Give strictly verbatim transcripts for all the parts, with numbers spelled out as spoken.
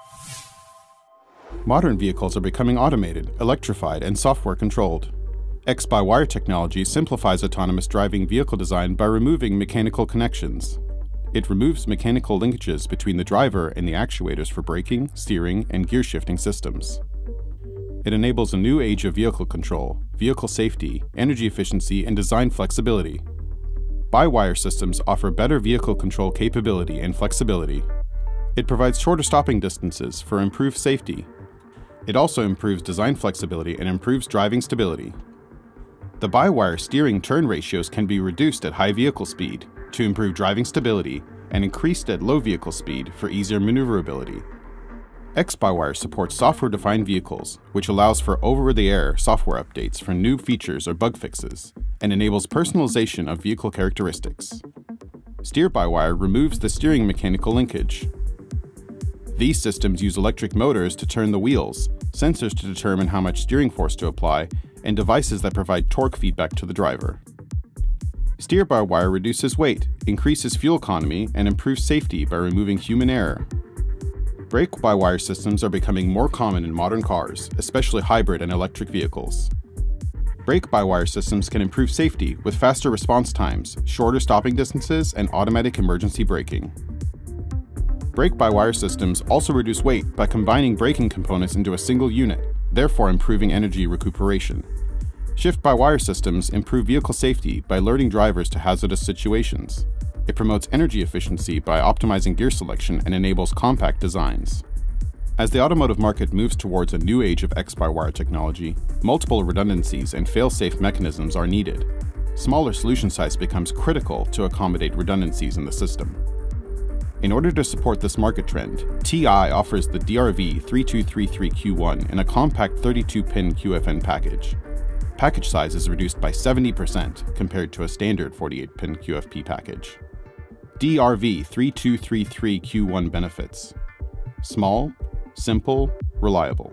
Modern vehicles are becoming automated, electrified, and software-controlled. X-by-wire technology simplifies autonomous driving vehicle design by removing mechanical connections. It removes mechanical linkages between the driver and the actuators for braking, steering, and gear-shifting systems. It enables a new age of vehicle control, vehicle safety, energy efficiency, and design flexibility. By-wire systems offer better vehicle control capability and flexibility. It provides shorter stopping distances for improved safety. It also improves design flexibility and improves driving stability. The by-wire steering turn ratios can be reduced at high vehicle speed to improve driving stability and increased at low vehicle speed for easier maneuverability. X-by-wire supports software-defined vehicles, which allows for over-the-air software updates for new features or bug fixes, and enables personalization of vehicle characteristics. Steer-by-wire removes the steering mechanical linkage. These systems use electric motors to turn the wheels, sensors to determine how much steering force to apply, and devices that provide torque feedback to the driver. Steer-by-wire reduces weight, increases fuel economy, and improves safety by removing human error. Brake-by-wire systems are becoming more common in modern cars, especially hybrid and electric vehicles. Brake-by-wire systems can improve safety with faster response times, shorter stopping distances, and automatic emergency braking. Brake-by-wire systems also reduce weight by combining braking components into a single unit, therefore improving energy recuperation. Shift-by-wire systems improve vehicle safety by alerting drivers to hazardous situations. It promotes energy efficiency by optimizing gear selection and enables compact designs. As the automotive market moves towards a new age of X-by-wire technology, multiple redundancies and fail-safe mechanisms are needed. Smaller solution size becomes critical to accommodate redundancies in the system. In order to support this market trend, T I offers the D R V three two three three Q one in a compact thirty-two pin Q F N package. Package size is reduced by seventy percent compared to a standard forty-eight pin Q F P package. D R V three two three three Q one benefits: small, simple, reliable.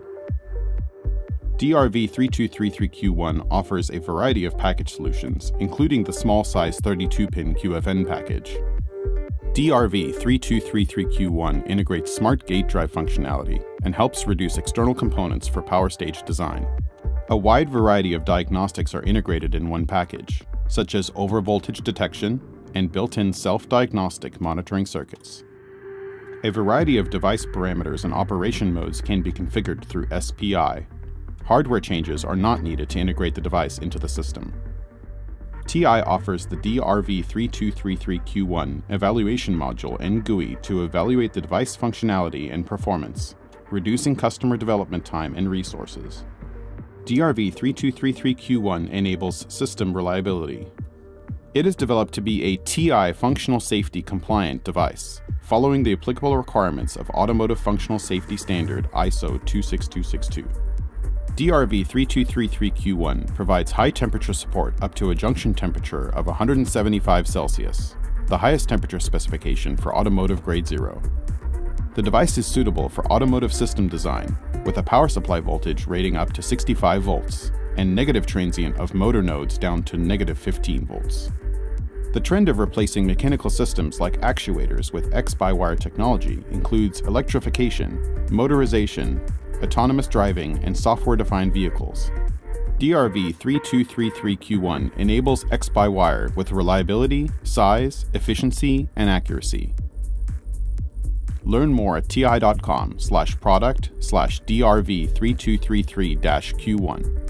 D R V three two three three Q one offers a variety of package solutions, including the small size thirty-two pin Q F N package. D R V three two three three Q one integrates smart gate drive functionality and helps reduce external components for power stage design. A wide variety of diagnostics are integrated in one package, such as overvoltage detection and built-in self-diagnostic monitoring circuits. A variety of device parameters and operation modes can be configured through S P I. Hardware changes are not needed to integrate the device into the system. T I offers the D R V three two three three Q one evaluation module and G U I to evaluate the device functionality and performance, reducing customer development time and resources. D R V three two three three Q one enables system reliability. It is developed to be a T I functional safety compliant device, following the applicable requirements of Automotive Functional Safety Standard I S O two six two six two. D R V three two three three Q one provides high temperature support up to a junction temperature of one hundred seventy-five Celsius, the highest temperature specification for automotive grade zero. The device is suitable for automotive system design, with a power supply voltage rating up to sixty-five volts, and negative transient of motor nodes down to negative fifteen volts. The trend of replacing mechanical systems like actuators with X-by-wire technology includes electrification, motorization, autonomous driving, and software-defined vehicles. D R V three two three three Q one enables X-by-wire with reliability, size, efficiency, and accuracy. Learn more at ti dot com slash product slash D R V three two three three dash Q one.